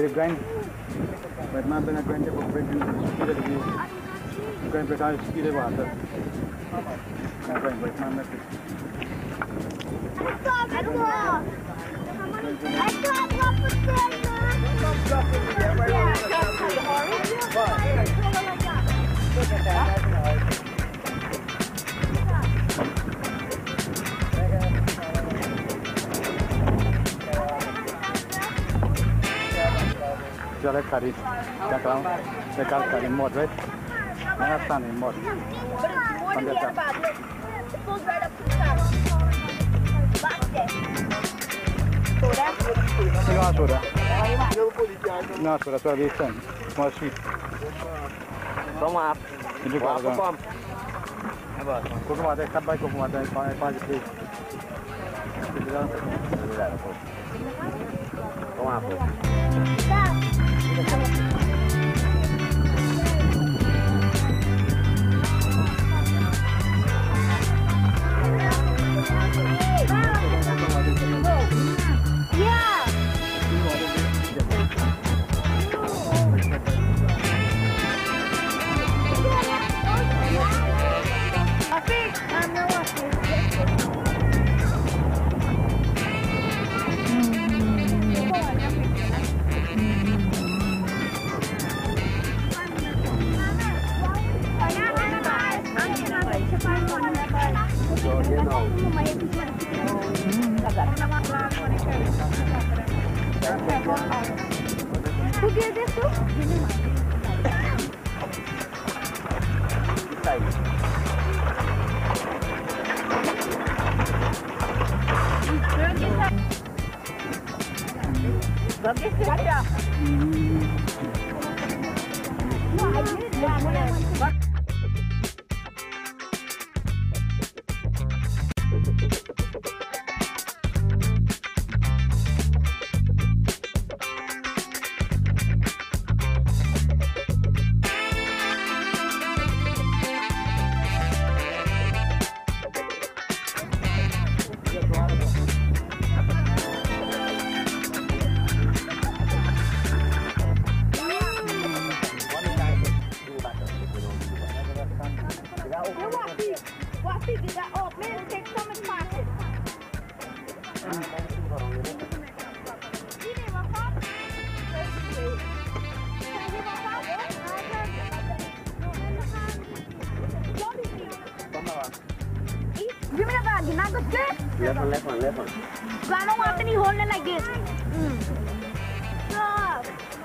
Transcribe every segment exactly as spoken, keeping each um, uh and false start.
They grind. But now when I grind it, I grind it, speed it, you grind it, I speed it, water. I grind it, I'm not it. Cho lấy cari, cho con, cho con cari một đấy, nó tan thì một, còn được không? Não soda, não soda, só deixando, mas sim. Toma, ini apa pom? Kau kemana? Kau baik kau kemana? Kau apa jadi? Toma apa? Who gave this to? No, I did. Give me the bag, you not good good? Left one, left one, left one. So I don't want any holding like this. Mm. Stop.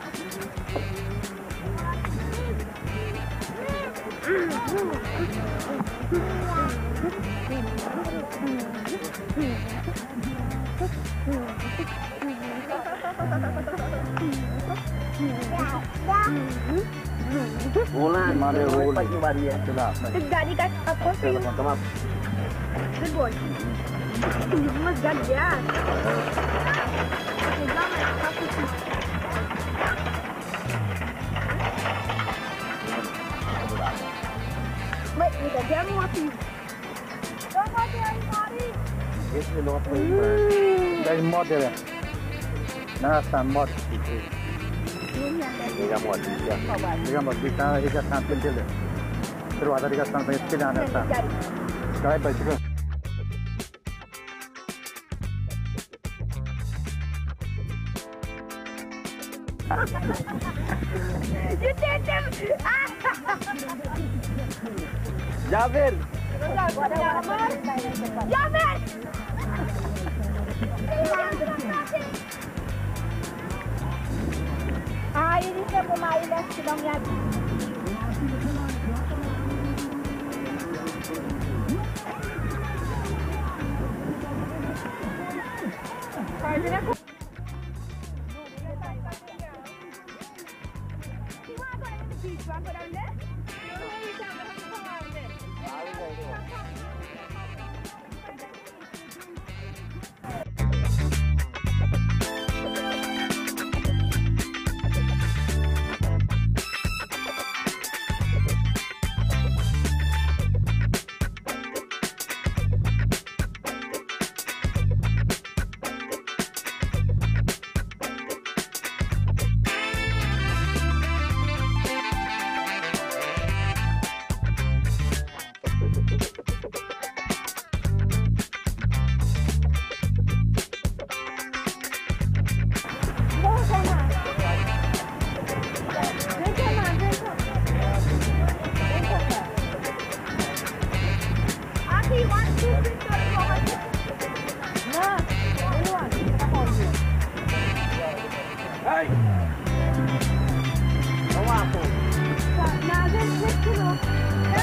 Bola, mana bola itu bari ya? This गाड़ी का आपको feel. Come up. Good boy. You must get gas. Wait, we got jam water. Don't go there, sorry. This is not for There is more there. Nah, some more. Ini kamu ada. Jika mau kita kita sampai dulu. Terus ada kita sampai sekitar sana. Kau baik juga. You did them. Javir. Javir. Ah, ini saya mau main dan sedang lihat.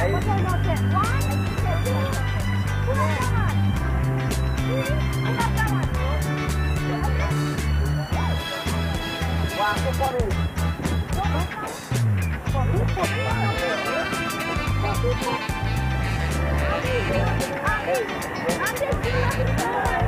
baik. Macam roket. One, two, pulang tangan. Three, pulang tangan. Wah, aku baru. Ambil, ambil, ambil, ambil.